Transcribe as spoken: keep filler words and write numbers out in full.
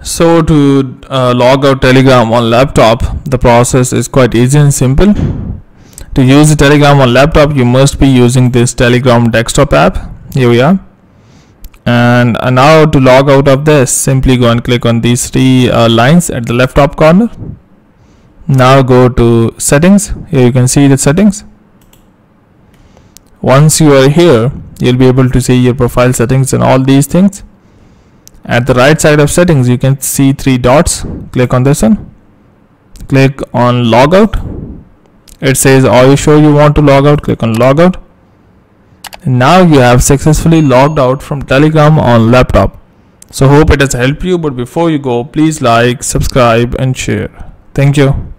So to uh, log out Telegram on laptop, the process is quite easy and simple. To use the Telegram on laptop, you must be using this Telegram desktop app. Here we are. And uh, now to log out of this, simply go and click on these three uh, lines at the left top corner. Now go to settings. Here you can see the settings. Once you are here, you'll be able to see your profile settings and all these things. At the right side of settings, you can see three dots. Click on this one. Click on logout. It says, are you sure you want to log out? Click on logout. And now you have successfully logged out from Telegram on laptop. So hope it has helped you, but before you go, please like, subscribe and share. Thank you.